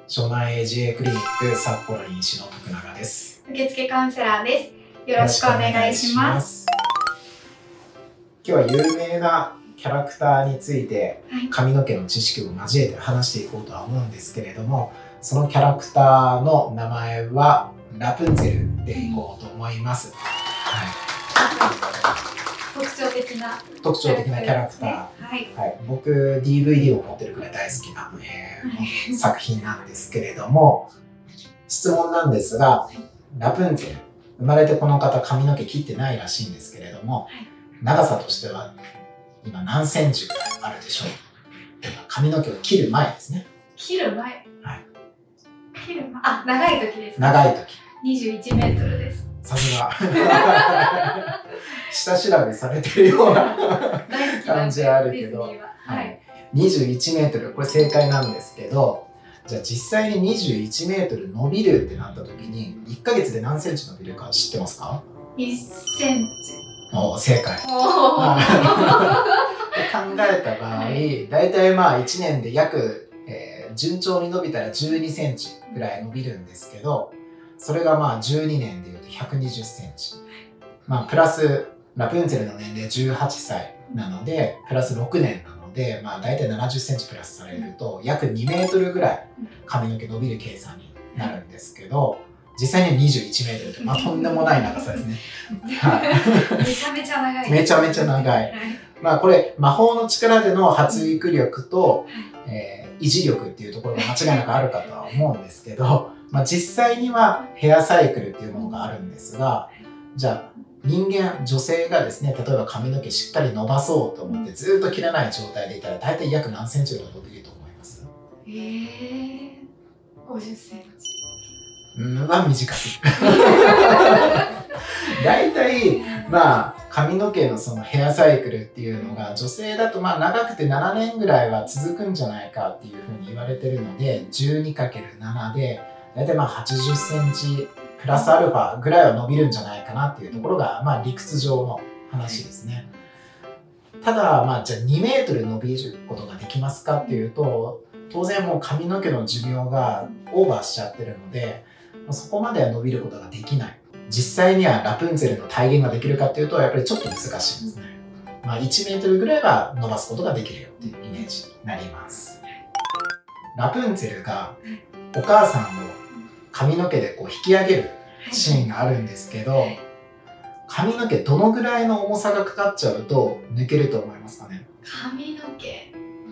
湘南 AGA クリニック札幌医師の徳永です。 受付カウンセラーです。よろしくお願いします。 今日は有名なキャラクターについて髪の毛の知識を交えて話していこうとは思うんですけれども、そのキャラクターの名前はラプンツェルでいこうと思います。 特徴的なキャラクター。僕 DVD を持ってるくらい大好きな、作品なんですけれども、質問なんですが、ラプンツェル、生まれてこの方髪の毛切ってないらしいんですけれども、長さとしては今何センチぐらいあるでしょう。髪の毛を切る前ですね。 切る前。 はい。 切る前。あ、長い時ですか。 長い時。 21メートルです。 さすが。下調べされてるような感じはあるけど、21メートル、これ正解なんですけど、じゃあ実際に21メートル伸びるってなった時に、1ヶ月で何センチ伸びるか知ってますか ？1センチ。 お、正解。考えた場合、だいたいまあ1年で約、順調に伸びたら12センチぐらい伸びるんですけど、それがまあ12年でいうと120センチ。まあプラス、ラプンツェルの年齢18歳なので、プラス6年なので、まあ大体70センチプラスされると、約2メートルぐらい髪の毛伸びる計算になるんですけど、実際には21メートルって、まあとんでもない長さですね。 めちゃめちゃ長い。 めちゃめちゃ長い。まあこれ、魔法の力での発育力と、維持力っていうところが間違いなくあるかとは思うんですけど、まあ実際にはヘアサイクルっていうものがあるんですが、じゃあ人間、女性がですね、例えば髪の毛しっかり伸ばそうと思ってずっと切らない状態でいたら大体約何センチぐらい伸びると思います？ 50センチ。 は短すぎる。大体、まあ、髪の毛のそのヘアサイクルっていうのが女性だとまあ長くて7年ぐらいは続くんじゃないかっていうふうに言われてるので、12×7 で大体まあ80センチプラスアルファぐらいは伸びるんじゃないかなっていうところがまあ理屈上の話ですね。ただ、まあじゃあ2メートル伸びることができますかっていうと、当然もう髪の毛の寿命がオーバーしちゃってるので、そこまでは伸びることができない。実際にはラプンツェルの体現ができるかっていうと、やっぱりちょっと難しいですね。まあ1メートルぐらいは伸ばすことができるよっていうイメージになります。ラプンツェルがお母さんを髪の毛でこう引き上げるシーンがあるんですけど、髪の毛どのぐらいの重さがかかっちゃうと抜けると思いますかね？ 髪の毛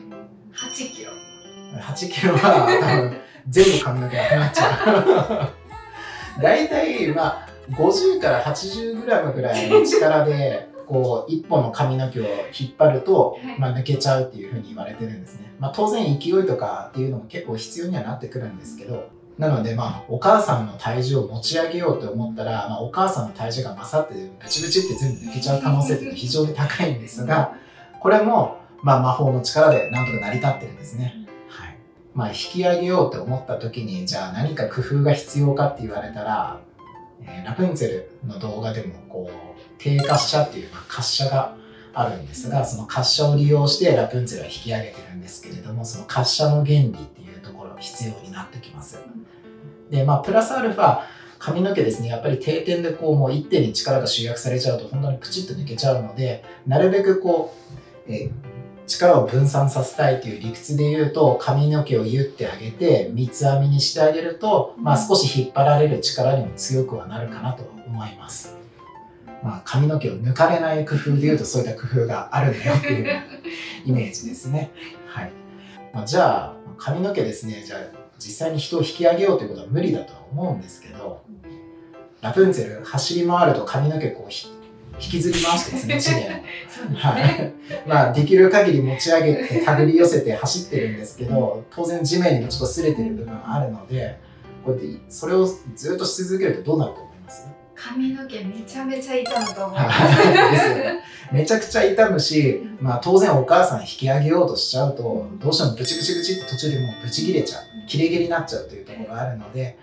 8キロ。 8キロは多分全部髪の毛なくなっちゃう。だいたいまあ50から80グラムぐらいの力でこう1本の髪の毛を引っ張ると、まあ、抜けちゃうっていうふうに言われてるんですね。まあ、当然勢いとかっていうのも結構必要にはなってくるんですけど、なのでまあお母さんの体重を持ち上げようと思ったら、まあ、お母さんの体重が勝ってブチブチって全部抜けちゃう可能性っていうのは非常に高いんですが、これもまあ魔法の力でなんとか成り立ってるんですね。まあ引き上げようと思った時に、じゃあ何か工夫が必要かって言われたら、ラプンツェルの動画でもこう低滑車っていう滑車があるんですが、その滑車を利用してラプンツェルは引き上げてるんですけれども、その滑車の原理っていうところが必要になってきます。で、まあプラスアルファ髪の毛ですね、やっぱり定点でこうもう一点に力が集約されちゃうと本当にプチッと抜けちゃうので、なるべくこう、力を分散させたいという理屈で言うと、髪の毛をゆってあげて三つ編みにしてあげると、まあ少し引っ張られる力にも強くはなるかなと思います。まあ髪の毛を抜かれない工夫で言うとそういった工夫があるんだよっていうイメージですね。はい。まあ、じゃあ髪の毛ですね、じゃあ実際に人を引き上げようということは無理だとは思うんですけど、ラプンツェル走り回ると髪の毛こう引きずり回してですね、地面を。まあ、できる限り持ち上げて、手繰り寄せて走ってるんですけど、当然地面にもちょっと擦れてる部分があるので、こうやってそれをずっとし続けるとどうなると思います？ 髪の毛めちゃめちゃ痛むと思います。 ですよね。めちゃくちゃ痛むし、まあ当然お母さん引き上げようとしちゃうと、どうしてもブチブチブチって途中でもうブチ切れちゃう、切れ毛になっちゃうというところがあるので、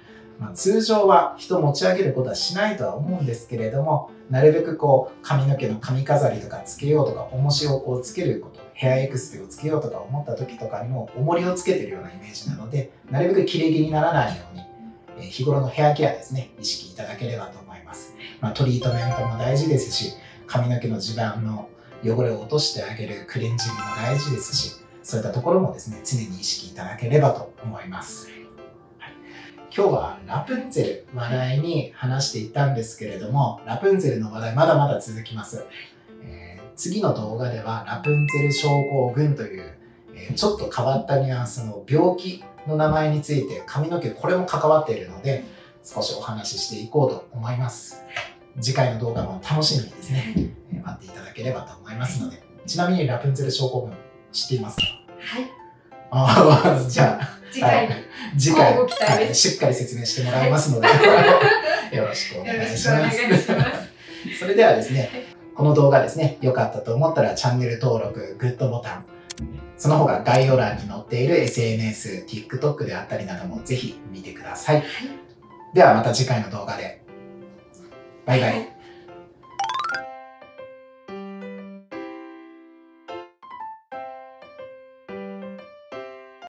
通常は人持ち上げることはしないとは思うんですけれども、なるべく髪の毛の髪飾りとかつけようとか、重しをつけること、ヘアエクステをつけようとか思った時とかにも重りをつけてるようなイメージなので、なるべく切れ毛にならないように、日頃のヘアケアですね、意識いただければと思います。トリートメントも大事ですし、髪の毛の地盤の汚れを落としてあげるクレンジングも大事ですし、そういったところもですね、常に意識いただければと思います。今日はラプンツェル話題に話していったんですけれども、ラプンツェルの話題まだまだ続きます。次の動画ではラプンツェル症候群という、ちょっと変わったニュアンスの病気の名前について、髪の毛これも関わっているので少しお話ししていこうと思います。次回の動画も楽しみにですね、待っていただければと思いますので。ちなみにラプンツェル症候群知っていますか？ はい。 じゃあ次回、しっかり説明してもらいますのでよろしくお願いします。それではですね、この動画ですね、良かったと思ったらチャンネル登録、グッドボタン、その他概要欄に載っている SNS、TikTok であったりなどもぜひ見てください。ではまた次回の動画で。バイバイ。